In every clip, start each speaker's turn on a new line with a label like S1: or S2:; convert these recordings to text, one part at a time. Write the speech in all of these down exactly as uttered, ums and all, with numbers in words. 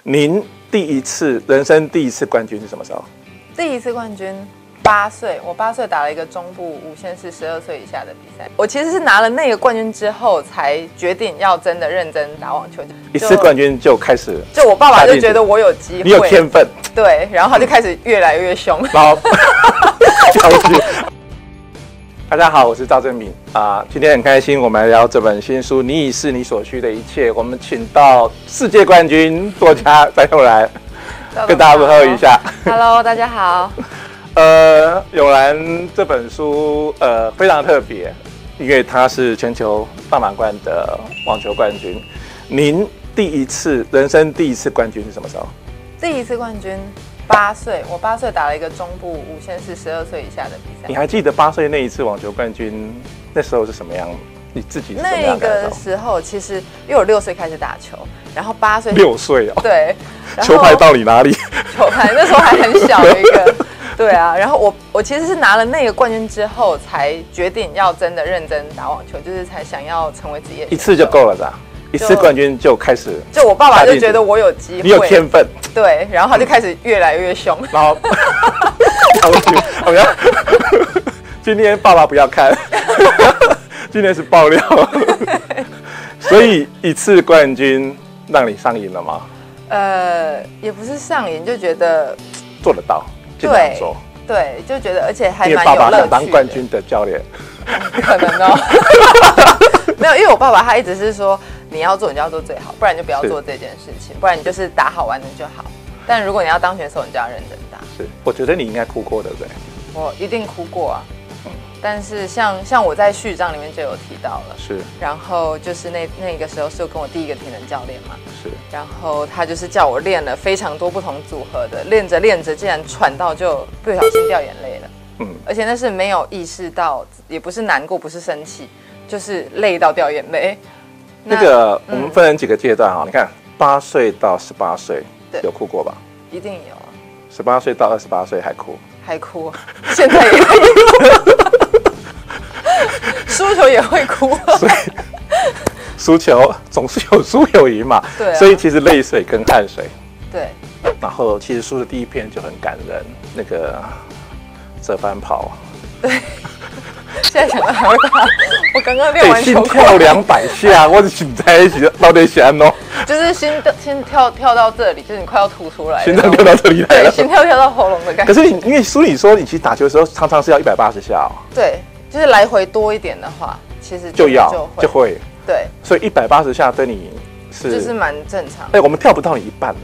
S1: 您第一次人生第一次冠军是什么时候？
S2: 第一次冠军八岁，我八岁打了一个中部无限是十二岁以下的比赛。我其实是拿了那个冠军之后，才决定要真的认真打网球。
S1: 一次冠军就开始，
S2: 就我爸爸就觉得我有机会，
S1: 你有天分，
S2: 对，然后他就开始越来越凶。
S1: 然后了解。大家好，我是赵正明啊、呃，今天很开心，我们来聊这本新书《你已是你所需的一切》。我们请到世界冠军作家张永兰跟大家问候一下。
S2: Hello， 大家好。
S1: 呃，永兰这本书呃非常特别，因为它是全球大满贯的网球冠军。您第一次人生第一次冠军是什么时候？
S2: 第一次冠军八岁，我八岁打了一个中部无限是十二岁以下的比赛。
S1: 你还记得八岁那一次网球冠军那时候是什么样？你自己是什么样的
S2: 那个时候？其实因为我六岁开始打球，然后八岁
S1: 六岁哦，
S2: 对，
S1: 球拍到你哪里？
S2: 球拍那时候还很小一个，对啊。然后我我其实是拿了那个冠军之后，才决定要真的认真打网球，就是才想要成为职业选手。
S1: 一次就够了吧？一次冠军就开始，
S2: 就我爸爸就觉得我有机会，
S1: 你有天分，
S2: 对，然后他就开始越来越凶。
S1: 然后，我要今天爸爸不要看，今天是爆料，所以一次冠军让你上瘾了吗？
S2: 呃，也不是上瘾，就觉得
S1: 做得到，尽量做，
S2: 对，就觉得而且还
S1: 因为爸爸想当冠军的教练，
S2: 可能哦，没有，因为我爸爸他一直是说你要做你就要做最好，不然就不要做这件事情，不然你就是打好玩的就好。但如果你要当选手，你就要认真打。
S1: 是，我觉得你应该哭过，对不对？
S2: 我一定哭过啊。嗯、但是像像我在序章里面就有提到了，
S1: 是。然
S2: 后就是那那个时候是跟我第一个体能教练嘛，
S1: 是。
S2: 然后他就是叫我练了非常多不同组合的，练着练着竟然喘到就不小心掉眼泪了。嗯。而且那是没有意识到，也不是难过，不是生气，就是累到掉眼泪。
S1: 那, 那个、嗯、我们分成几个阶段啊，你看八岁到十八岁有哭过吧？
S2: 一定有啊。
S1: 十八岁到二十八岁还哭？还
S2: 哭，现在也会哭。输球也会哭。
S1: 所以输球总是有输有赢嘛。
S2: 对、啊。
S1: 所以其实泪水跟汗水。
S2: 对。
S1: 然后其实输的第一篇就很感人，那个折返跑。
S2: 对。现在想到还会怕，我刚刚练完球，
S1: 心跳两百下，我是紧在一起，到底想哦，
S2: 就是心心跳跳到这里，就是你快要吐出来，
S1: 心脏跳到这里来了，
S2: 对，心跳跳到喉咙的感觉。
S1: 可是你因为书里说，你其实打球的时候常常是要一百八十下哦，
S2: 对，就是来回多一点的话，其实
S1: 就要
S2: 就会，
S1: 就会
S2: 对，
S1: 所以一百八十下对你是
S2: 就是蛮正常。
S1: 哎，我们跳不到你一半。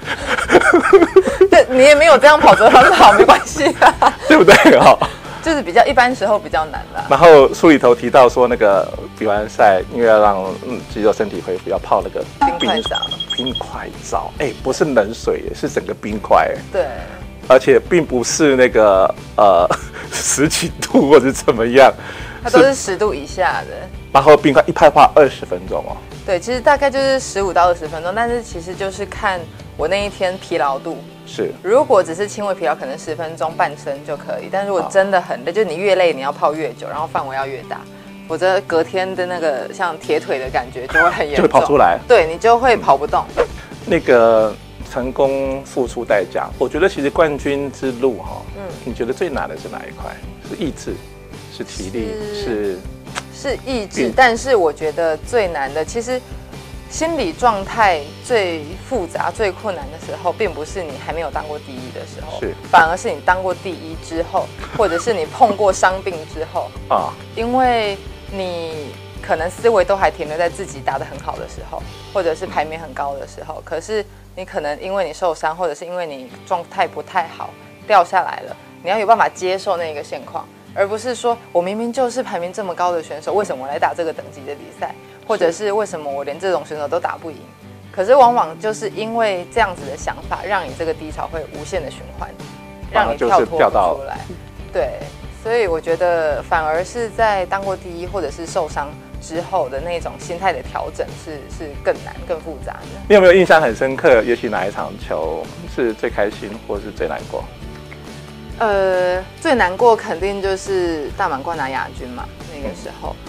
S2: 对，你也没有这样跑着很好，没关系啊，
S1: 对不对？哈。
S2: 就是比较一般时候比较难啦。
S1: 然后书里头提到说，那个比完赛，因为要让嗯肌肉身体恢复，要泡那个
S2: 冰块澡。
S1: 冰块澡，哎，不是冷水，是整个冰块。
S2: 对。
S1: 而且并不是那个呃十几度或者怎么样，
S2: 它都是十度以下的。
S1: 然后冰块一拍花二十分钟哦。
S2: 对，其实大概就是十五到二十分钟，但是其实就是看我那一天疲劳度。
S1: 是，
S2: 如果只是轻微疲劳，可能十分钟半身就可以。但如果真的很累，就是你越累，你要泡越久，然后范围要越大，否则隔天的那个像铁腿的感觉就会很严重，
S1: 就会跑出来。
S2: 对，你就会跑不动。
S1: 嗯、那个成功付出代价，我觉得其实冠军之路哈，嗯，你觉得最难的是哪一块？是意志，是体力，是
S2: 是意志。但是我觉得最难的，其实。心理状态最复杂、最困难的时候，并不是你还没有当过第一的时候，
S1: 是，
S2: 反而是你当过第一之后，或者是你碰过伤病之后啊，因为你可能思维都还停留在自己打得很好的时候，或者是排名很高的时候，可是你可能因为你受伤，或者是因为你状态不太好掉下来了，你要有办法接受那个现况，而不是说我明明就是排名这么高的选手，为什么我来打这个等级的比赛？或者是为什么我连这种选手都打不赢？可是往往就是因为这样子的想法，让你这个低潮会无限的循环，让你跳脱不出来。对，所以我觉得反而是在当过第一或者是受伤之后的那种心态的调整是是更难、更复杂的。
S1: 你有没有印象很深刻？也许哪一场球是最开心，或是最难过？
S2: 呃，最难过肯定就是大满贯拿亚军嘛，那个时候。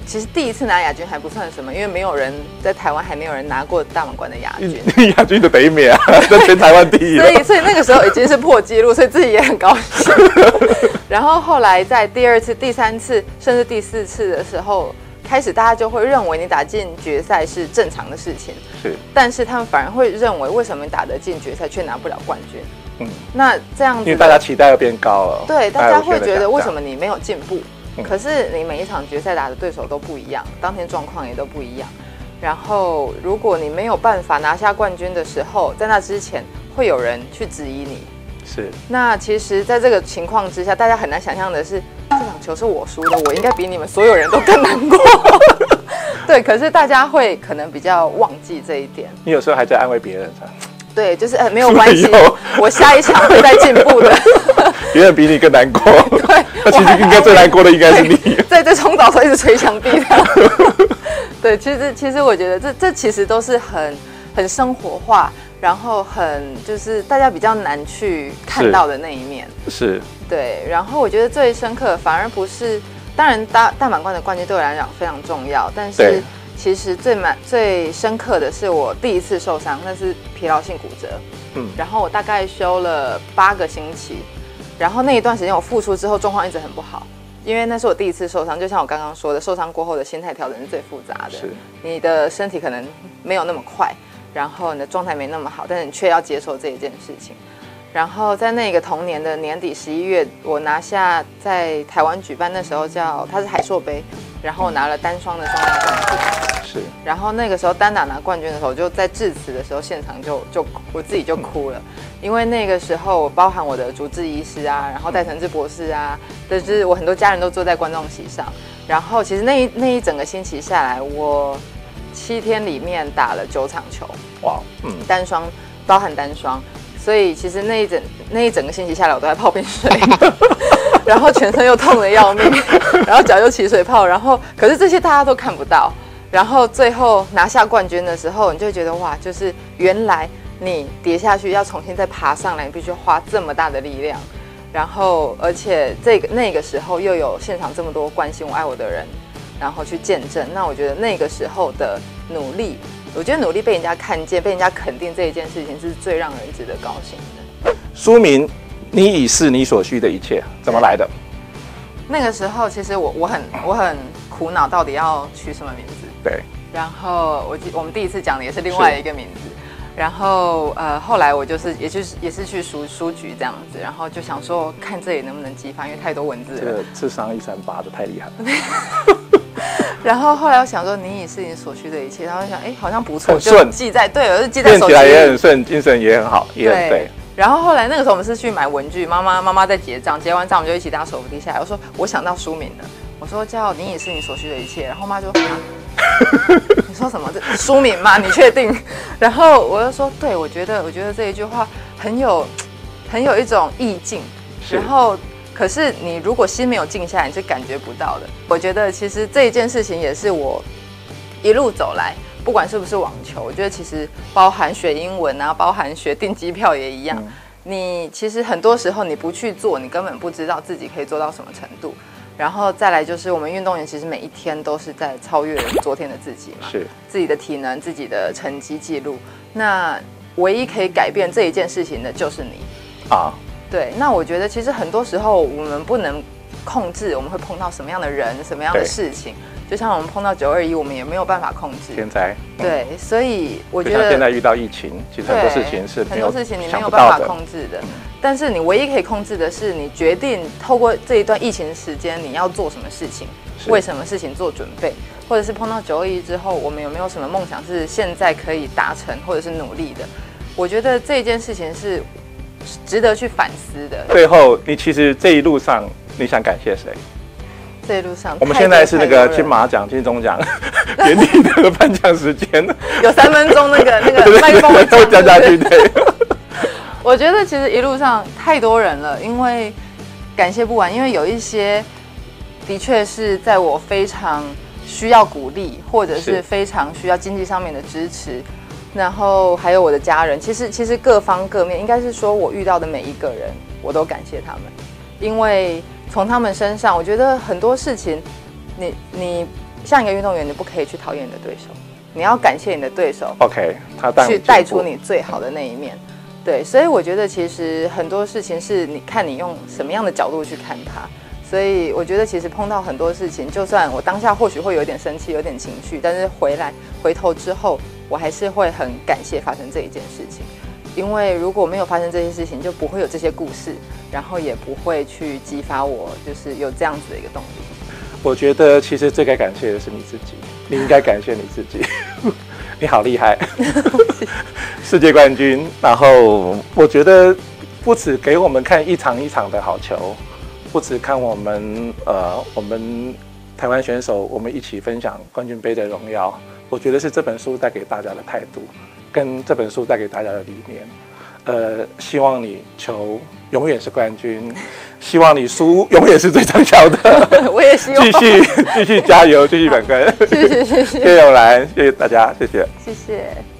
S2: 其实第一次拿亚军还不算什么，因为没有人在台湾还没有人拿过大满贯的亚军。
S1: 亚军的北美啊，这全台湾第一。
S2: 所以所以那个时候已经是破纪录，所以自己也很高兴。然后后来在第二次、第三次，甚至第四次的时候，开始大家就会认为你打进决赛是正常的事情。
S1: 是。但
S2: 是他们反而会认为，为什么你打得进决赛却拿不了冠军？嗯。那这样子，
S1: 因为大家期待要变高了。
S2: 对，大家会觉得为什么你没有进步？可是你每一场决赛打的对手都不一样，当天状况也都不一样。然后如果你没有办法拿下冠军的时候，在那之前会有人去质疑你。
S1: 是。
S2: 那其实，在这个情况之下，大家很难想象的是，这场球是我输的，我应该比你们所有人都更难过。对，可是大家会可能比较忘记这一点。
S1: 你有时候还在安慰别人，
S2: 对，就是呃没有关系，我下一场会再进步的。
S1: 别人比你更难过，
S2: 对，
S1: 那其实应该最难过的应该是你。
S2: 对，在冲澡的时候一直捶墙壁的。对，其实其实我觉得这这其实都是很很生活化，然后很就是大家比较难去看到的那一面。
S1: 是。
S2: 对，然后我觉得最深刻反而不是，当然大大满贯的冠军对我来讲非常重要，但是其实最满最深刻的是我第一次受伤，那是疲劳性骨折。嗯，然后我大概休了八个星期。然后那一段时间我复出之后状况一直很不好，因为那是我第一次受伤，就像我刚刚说的，受伤过后的心态调整是最复杂的。是，你的身体可能没有那么快，然后你的状态没那么好，但是你却要接受这一件事情。然后在那个同年的年底十一月，我拿下在台湾举办那时候叫它是海硕杯，然后我拿了单双的双打冠军。是。然后那个时候单打拿冠军的时候，就在致辞的时候，现场就就我自己就哭了。因为那个时候，包含我的主治医师啊，然后戴承志博士啊，就是我很多家人都坐在观众席上。然后其实那一那一整个星期下来，我七天里面打了九场球，哇，嗯，单双包含单双，所以其实那一整那一整个星期下来，我都在泡冰水，然后全身又痛得要命，然后脚又起水泡，然后可是这些大家都看不到。然后最后拿下冠军的时候，你就觉得哇，就是原来。你跌下去要重新再爬上来，你必须花这么大的力量，然后而且这个那个时候又有现场这么多关心我、爱我的人，然后去见证。那我觉得那个时候的努力，我觉得努力被人家看见、被人家肯定这一件事情是最让人值得高兴的。
S1: 书名，你已是你所需的一切，怎么来的？
S2: 那个时候其实我我很我很苦恼，到底要取什么名字？
S1: 对。
S2: 然后我我们第一次讲的也是另外一个名字。然后呃，后来我就是也就是也是去书书局这样子，然后就想说看这里能不能激发，因为太多文字了。
S1: 这个智商一三八的太厉害了。
S2: 然后后来我想说，你已是你所需的一切，然后想哎好像不错，
S1: 很顺，
S2: 记在对，我就记在手机，
S1: 念起来也很顺，精神也很好，也很对。
S2: 然后后来那个时候我们是去买文具，妈妈妈妈在结账，结完账我们就一起搭手扶梯下来。我说我想到书名了，我说叫你已是你所需的一切，然后妈就啊。你说什么？这书名吗？你确定？然后我就说，对，我觉得，我觉得这一句话很有，很有一种意境。然后，可是你如果心没有静下来，你是感觉不到的。我觉得其实这一件事情也是我一路走来，不管是不是网球，我觉得其实包含学英文啊，包含学订机票也一样。嗯、你其实很多时候你不去做，你根本不知道自己可以做到什么程度。然后再来就是我们运动员其实每一天都是在超越昨天的自己嘛，是自己的体能、自己的成绩记录。那唯一可以改变这一件事情的就是你啊。对，那我觉得其实很多时候我们不能控制我们会碰到什么样的人、什么样的事情。就像我们碰到九二一，我们也没有办法控制
S1: 天灾。
S2: 嗯、对，所以我觉得
S1: 就像现在遇到疫情，其实很多事情是
S2: 很多事情你没有办法控制的。但是你唯一可以控制的是，你决定透过这一段疫情的时间，你要做什么事情，为什么事情做准备，或者是碰到九二一之后，我们有没有什么梦想是现在可以达成，或者是努力的？我觉得这件事情是值得去反思的。
S1: 最后，你其实这一路上，你想感谢谁？
S2: 这一路上，
S1: 我们现在是那个金马奖、金钟奖年底的颁奖时间，
S2: 有三分钟那个那个麦克风会
S1: 讲下去，对。
S2: 我觉得其实一路上太多人了，因为感谢不完，因为有一些的确是在我非常需要鼓励，或者是非常需要经济上面的支持，然后还有我的家人，其实其实各方各面，应该是说我遇到的每一个人，我都感谢他们，因为从他们身上，我觉得很多事情，你你像一个运动员，你不可以去讨厌你的对手，你要感谢你的对手。
S1: OK， 他带
S2: 去带出你最好的那一面。对，所以我觉得其实很多事情是你看你用什么样的角度去看它。所以我觉得其实碰到很多事情，就算我当下或许会有点生气，有点情绪，但是回来回头之后，我还是会很感谢发生这一件事情。因为如果没有发生这些事情，就不会有这些故事，然后也不会去激发我，就是有这样子的一个动力。
S1: 我觉得其实最该感谢的是你自己，你应该感谢你自己。你好厉害，世界冠军。然后我觉得不只给我们看一场一场的好球，不只看我们呃我们台湾选手，我们一起分享冠军杯的荣耀。我觉得是这本书带给大家的态度。跟这本书带给大家的理念，呃，希望你球永远是冠军，希望你输永远是最畅销的。
S2: 我也希望。
S1: 继续继续加油，继续本根。
S2: 谢谢谢谢。
S1: 谢谢永兰，谢谢大家，谢谢。
S2: 谢谢。